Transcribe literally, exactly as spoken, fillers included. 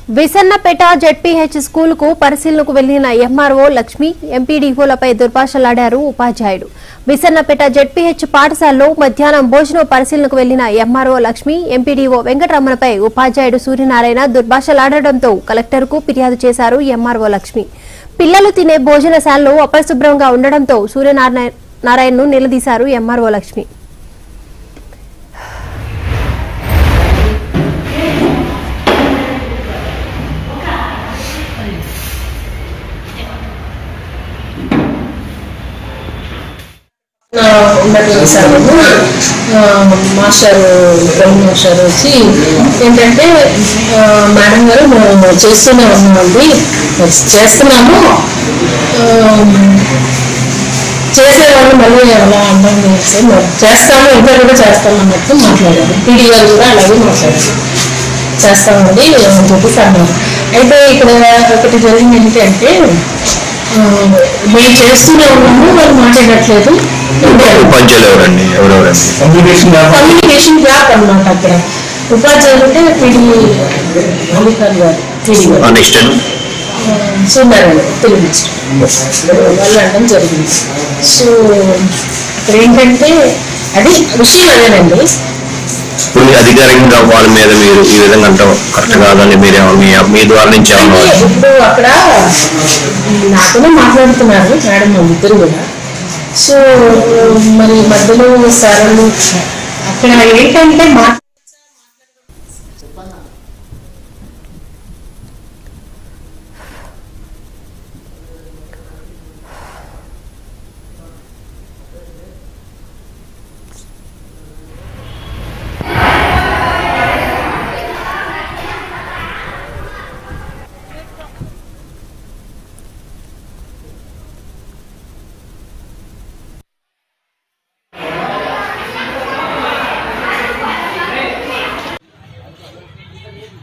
Visannapeta ZPH school కు పరిశీలనకు వెళ్లిన ఎంఆర్ఓ లక్ష్మి ఎంపీడీఓలపై దుర్భాషలాడారు ఉపాధ్యాయుడు. విసన్నపేట జెడ్పీహెచ్ పాఠశాలలో మధ్యాహ్నం భోజనం పరిశీలనకు వెళ్లిన ఎంఆర్ఓ లక్ష్మి ఎంపీడీఓ వెంకటరమణపై ఉపాధ్యాయుడు సూర్యనారాయణ దుర్భాషలాడడంతో కలెక్టర్కు ఫిర్యాదు చేశారు ఎంఆర్ఓ లక్ష్మి. పిల్లలు తినే భోజనశాలలో అపరిశుభ్రంగా ఉండడంతో సూర్యనారాయణను నిలదీశారు ఎంఆర్ఓ లక్ష్మి. ఉన్నటువంటి సమయంలో మాస్టర్ బ్రహ్మ మాస్టర్ వచ్చి ఏంటంటే మేడం గారు మేము చేస్తూనే ఉన్నామండి చేస్తున్నాము చేసేవాళ్ళు మళ్ళీ ఎలా అర్థం చేస్తే చేస్తాము ఇంకా కూడా చేస్తాము అన్నట్టు మాట్లాడారు. పీడీ గారు కూడా అలాగే మాట్లాడారు, చేస్తామండి అని చెప్పేసి అన్నారు. అయితే ఇక్కడ ఒకటి జరిగింది ఏంటంటే మేము చేస్తూనే ఉన్నాము, వాళ్ళు మాట్లాడట్లేదు. కమ్యూనికేషన్ గ్యాప్ అన్నమాట. అక్కడ ఉపాధ్యాయులు అంటే పీడీ అధికారి గారు పీడీ గారు సుందరండి తెలుగు వాళ్ళు అనడం జరిగింది. సో ఇక్కడ ఏంటంటే అది విషయం అదేనండి. అధికారికంగా వాళ్ళ మీద మీరు ఈ విధంగా అంటాం కరెక్ట్ కాదని మీరేమో మీ ద్వారా నుంచి ఇప్పుడు అక్కడ నాతోనే మాట్లాడుతున్నారు మేడం ఇద్దరు కూడా. సో మరి మధ్యలో సార్లు అక్కడ ఏంటంటే మా